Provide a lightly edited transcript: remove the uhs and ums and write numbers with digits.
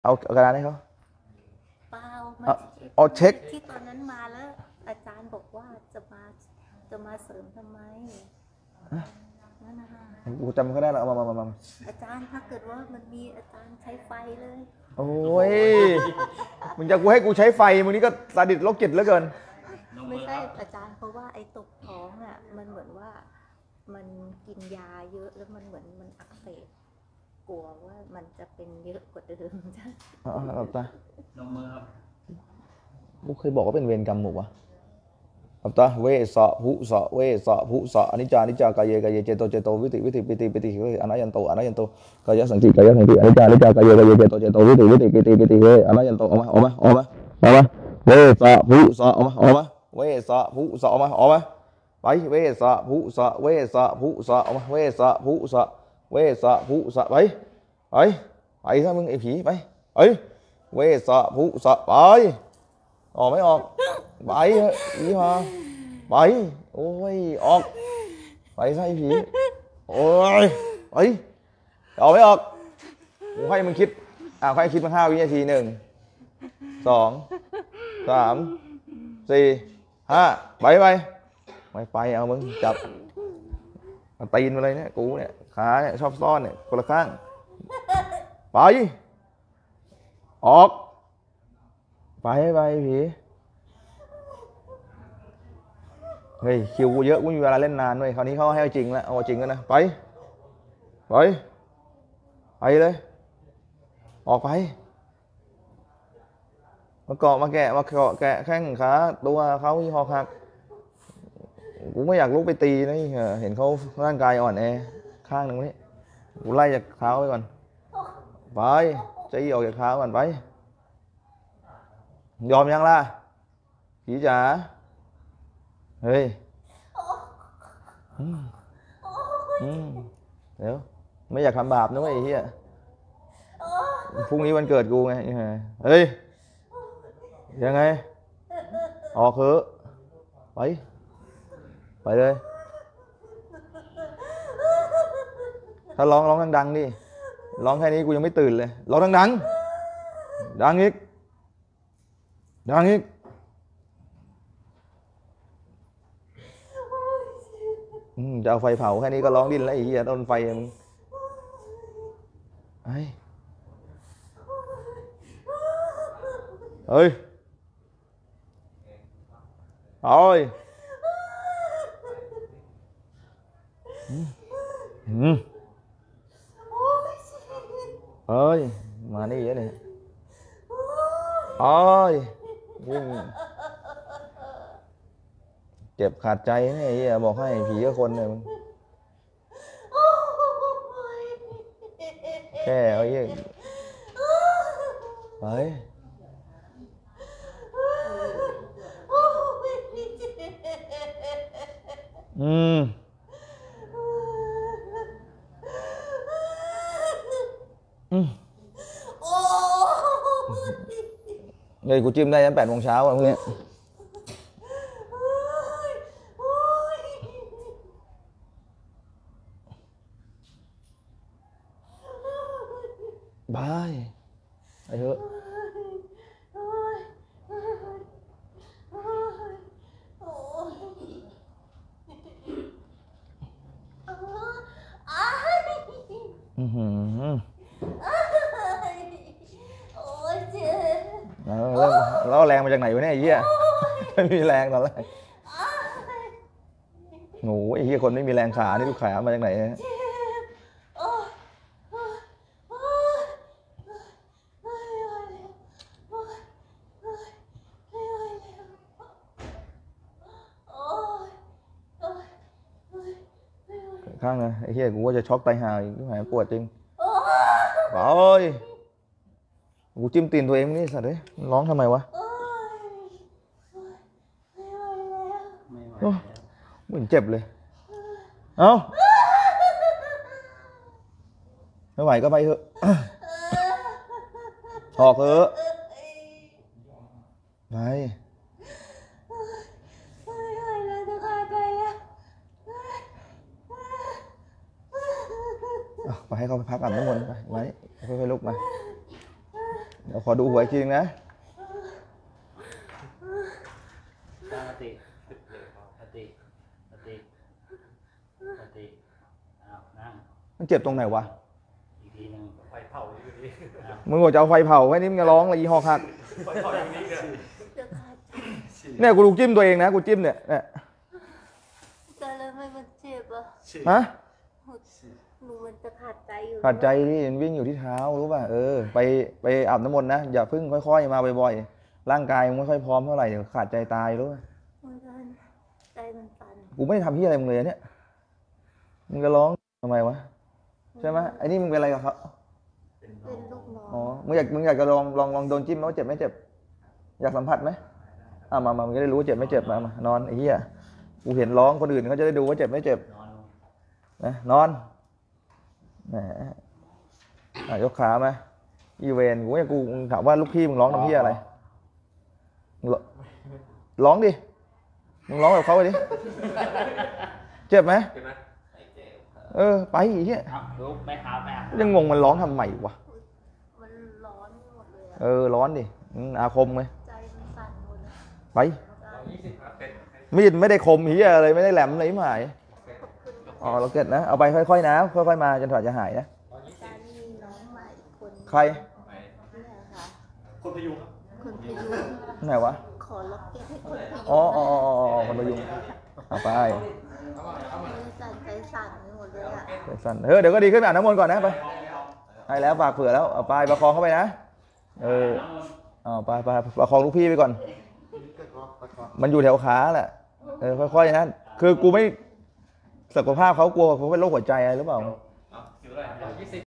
เอากระดานให้เขาเปล่าเอาเช็คที่ตอนนั้นมาแล้วอาจารย์บอกว่าจะมาเสริมทำไมนั่นนะคะกูจำเขาได้แล้วมาอาจารย์ถ้าเกิดว่ามันมีอาจารย์ใช้ไฟเลยโอ้ยมึงจะให้กูใช้ไฟมึงนี่ก็สาดิสโรคจิตเหลือเกินไม่ใช่อาจารย์เพราะว่าไอ้ตกท้องอ่ะมันเหมือนว่ามันกินยาเยอะแล้วมันเหมือนมันอักเสบกลัวว่ามันจะเป็นเยอะกว่าเดิมจ้ะหลับตาลงมือครับกูเคยบอกว่าเป็นเวรกรรมหมู่วะหลับตาเวสะหุสะเวสะหุสะอนิจจานิจจากายเยเจโตวิติปิติอนันโตกายสังติอนิจจานิจากายเยเจโตวิติปิติอนันโตออกมาเวสะหุสะออกมาเวสะหุสะออกมาไปเวสะหุสะออกมาเวสะหุสะไปซะมึงไอ้ผีไปเวสะหุสะไปออกไม่ออกไปอีห่าไปโอ้ยออกไปซะไอ้ผีโอ้ยไปออกไม่ออกกูให้มึงคิดให้คิดมา5 วินาที1 2 3 4 5ไปเอามึงจับตีนมาเลยเนี่ยกูเนี่ยขาเนี่ยชอบซ่อนเนี่ยคนละข้างไปออกไปผีเฮ้ยคิวกูเยอะกูมีเวลาเล่นนานด้วยคราวนี้เขาให้เอาจริงแล้วเอาจริงแล้วนะไปเลยออกไปมาเกาะมาแกะแข้งขาตัวเขาที่หอกหักกูไม่อยากลุกไปตีนะเห็นเขาร่างกายอ่อนแอข้างหนึ่งนี่กูไล่จากเท้าไปก่อนไปใจออกจากเท้าก่อนไปยอมยังล่ะผีจ๋าเฮ้ยเดี๋ยวไม่อยากทำบาปนะเว้ยไอ้เหี้ยพรุ่งนี้วันเกิดกูไงเฮ้ยยังไงออกเถอะไปเลยถ้าร้องดังๆดิร้องแค่นี้กูยังไม่ตื่นเลยร้องดังอีกจะเอาไฟเผาแค่นี้ก็ร้องดิ้นแล้วไอ้เหี้ยโดนไฟมึงเฮ้ยโอ้ยมานี่เยอะเนี่ยวิ่งเจ็บขาดใจไอ้เหี้ยบอกให้ผีก็คนเนี่ยมึงแค่เอาเหี้ยไปเฮ้ยกูจิ้มได้ตั้ง8 โมงเช้าอ่ะพวกนี้บายไปเถอะแล้วแรงมาจากไหนวะเนี่ยไอ้เหี้ยไม่มีแรงตอนแรกโง่ไอ้เหี้ยคนไม่มีแรงขานี่ลูกขามาจากไหนเนี่ยข้างนะไอ้เหี้ยกูว่าจะช็อกตายห่าอีกหายปวดจริงโอ้ยกูจิ้มตีนตัวเองนี่สัตว์เลยร้องทำไมวะเหมือนเจ็บเลยเอ้าไม่ไหวก็ไปเถอะออกเถอะไปให้เขาไปพักอาบน้ำมนต์ไปไว้ค่อยๆลุกมาเดี๋ยวขอดูหัวอีกทีนึงนะตั้งสติสติสติสติอ้าวนั่งมันเจ็บตรงไหนวะอีกทีหนึ่งไฟเผาอยู่นี่มึงบอกจะเอาไฟเผาไว้นี่มึงจะร้องอะไรยี่ห้อคักไฟเผาอยู่นี่กันจะขาดใจเนี่ยกูดูจิ้มตัวเองนะกูจิ้มเนี่ยแต่แล้วไม่มันเจ็บอ่ะฮะหนูมันจะขาดใจอยู่ขาดใจที่วิ่งอยู่ที่เท้ารู้ป่ะไปอาบน้ำมนต์นะอย่าเพิ่งค่อยๆมาบ่อยๆร่างกายมึงไม่ค่อยพร้อมเท่าไหร่เดี๋ยวขาดใจตายรู้ป่ะมันใจมันสั่นกูไม่ได้ทำที่อะไรมึงเลยเนี่ยมึงจะร้องทำไมวะใช่ไหมไอ้นี่มึงเป็นอะไรกับเขาเป็นลูกน้องอ๋อมึงอยากจะลองโดนจิ้มไหมว่าเจ็บไม่เจ็บอยากสัมผัสไหมมามึงจะได้รู้ว่าเจ็บไม่เจ็บมานอนไอ้เหี้ยกูเห็นร้องคนอื่นเขาจะได้ดูว่าเจ็บไม่เจ็บนอนลงนะนอนแหมยกขามาอีเวนกูถามว่าลูกพี่มึงร้องทำเหี้ยอะไรมึงร้องดิมึงร้องแบบเขาไปดิเจ็บไหมเห็นไหมไปไอ้เหี้ยอ้าวลุกไม่หาไม่หายังงงมันร้องทำไมวะมันร้อนหมดเลยอะร้อนดิอาคมไหมใจมันสั่นหมดเลยไป 20ครับเป็นมีดไม่ได้คมเหี้ยอะไรไม่ได้แหลมอะไรหมายขอบคุณอ๋อเราเก็ตนะเอาไปค่อยๆนะค่อยๆมาจนกว่าจะหายนะอาจารย์มีน้องใหม่อีกคนใครเนี่ยค่ะคนพยุงครับคนพยุงไหนวะขอล็อกเก็ตให้คนพยุงอ๋อคนประยุงเอาไปมือสั่นใจสั่นไปหมดเลยอ่ะสั้นเดี๋ยวก็ดีขึ้นไปอาบน้ำมนต์ก่อนนะไปให้แล้วฝากเผื่อแล้วเอาไปประคองเข้าไปนะไปประคองลูกพี่ไปก่อน มันอยู่แถวขาแหละค่อยๆนะคือกูไม่สุขภาพเขากลัวเขาเป็นโรคหัวใจอะไรหรือเปล่าอยู่เท่าไหร่120